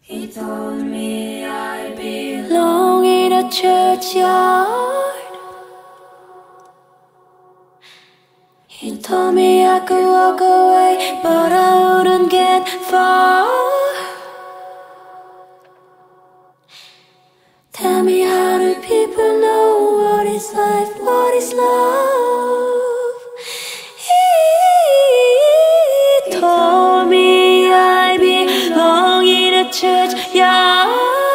He told me I belong in a churchyard. He told me I could walk away, but I wouldn't get far. Tell me, how do people know what is life, what is love? He told me I belong in a churchyard.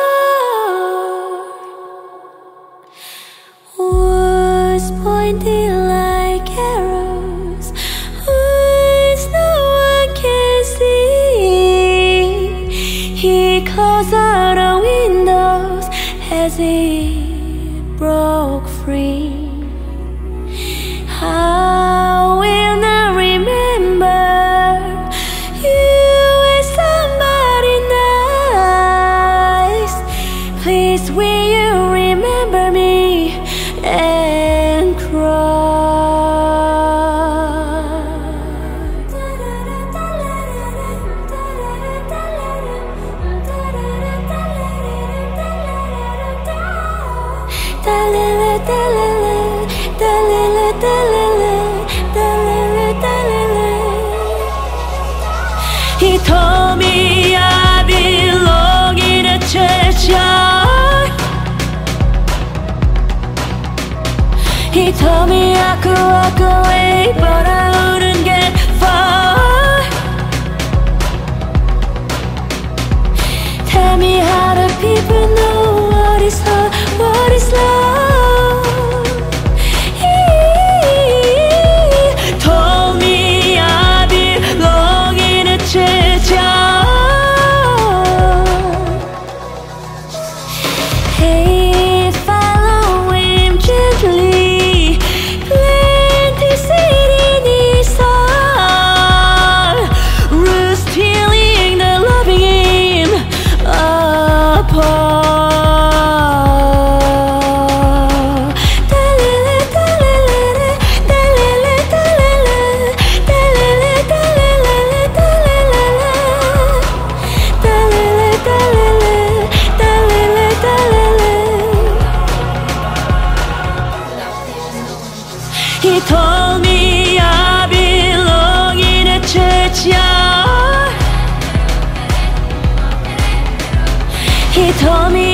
Words pointing like arrows, words no one can see. He closed all the windows as he broke free. I will not remember you as somebody nice. Please, will you remember me and cry? He told me I belong in a churchyard. He told me I could walk away, but I wouldn't get far. Tell me, how do people know what is love, what is love? Hey, follow him gently, plant his seed in his heart, roots stealing the loving him apart. He told me I belong in a churchyard. He told me